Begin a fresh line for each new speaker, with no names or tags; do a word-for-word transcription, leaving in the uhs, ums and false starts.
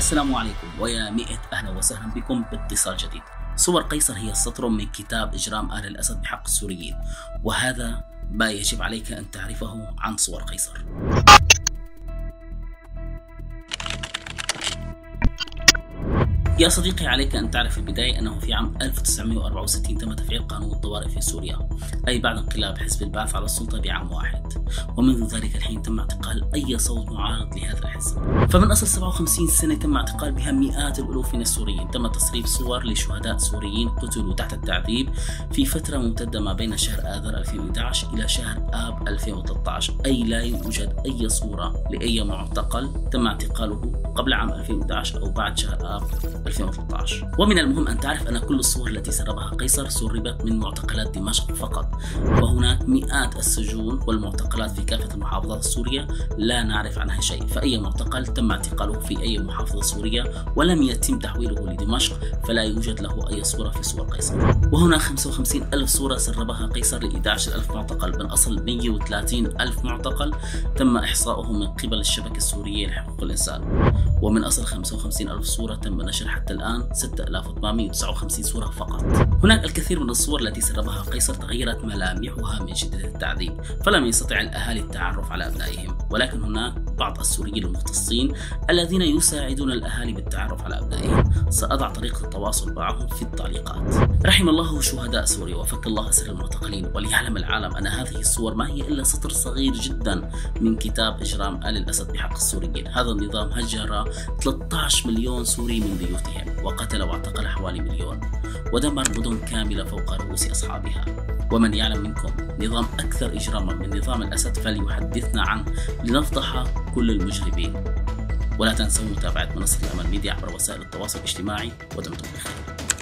السلام عليكم ويا مئة أهلا وسهلا بكم باتصال جديد. صور قيصر هي سطر من كتاب إجرام آل الأسد بحق السوريين، وهذا ما يجب عليك أن تعرفه عن صور قيصر. يا صديقي، عليك أن تعرف في البداية أنه في عام ألف وتسعمئة وأربعة وستين تم تفعيل قانون الطوارئ في سوريا، أي بعد انقلاب حزب البعث على السلطة بعام واحد، ومنذ ذلك الحين تم اعتقال أي صوت معارض لهذا الحزب. فمن أصل سبعة وخمسين سنة تم اعتقال بها مئات الألوف من السوريين. تم تسريب صور لشهداء سوريين قتلوا تحت التعذيب في فترة ممتدة ما بين شهر آذار ألفين وأحد عشر إلى شهر آب ألفين وثلاثة عشر، أي لا يوجد أي صورة لأي معتقل تم اعتقاله قبل عام ألفين وأحد عشر أو بعد شهر آب ألفين وثلاثة عشر. ومن المهم أن تعرف أن كل الصور التي سربها قيصر سربت من معتقلات دمشق فقط، وهناك مئات السجون والمعتقلات في كافة المحافظات السورية لا نعرف عنها شيء. فأي معتقل تم اعتقاله في أي محافظة سورية ولم يتم تحويله لدمشق فلا يوجد له أي صورة في صور قيصر. وهناك خمسة وخمسين ألف صورة سربها قيصر ل أحد عشر ألف معتقل، من أصل مئة وثلاثين ألف معتقل تم إحصاؤهم من قبل الشبكة السورية لحقوق الإنسان، ومن أصل خمسة وخمسين ألف صورة تم نشر حتى الآن ستة آلاف وثمانمئة وتسعة وخمسين صورة فقط. هناك الكثير من الصور التي سربها قيصر تغيرت ملامحها من شدة التعذيب، فلم يستطع الأهالي التعرف على أبنائهم، ولكن هناك بعض السوريين المختصين الذين يساعدون الأهالي بالتعرف على أبنائهم. سأضع طريقة التواصل معهم في التعليقات. رحم الله شهداء سوريا وفك الله أسر المعتقلين، وليعلم العالم أن هذه الصور ما هي إلا سطر صغير جدا من كتاب إجرام آل الأسد بحق السوريين. هذا النظام هجر ثلاثة عشر مليون سوري من بيوتهم، وقتل واعتقل حوالي مليون، ودمر مدن كاملة فوق رؤوس أصحابها. ومن يعلم منكم نظام أكثر إجراما من نظام الأسد فليحدثنا عنه لنفضح كل المجرمين. ولا تنسوا متابعة منصة الأمل ميديا عبر وسائل التواصل الاجتماعي، ودمتم بخير.